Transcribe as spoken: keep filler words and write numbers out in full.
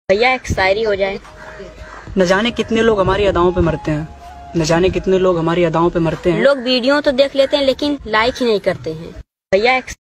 भैया एक शायरी हो जाए। न जाने कितने लोग हमारी अदाओं पे मरते हैं, न जाने कितने लोग हमारी अदाओं पे मरते हैं। लोग वीडियो तो देख लेते हैं लेकिन लाइक ही नहीं करते हैं। भैया एक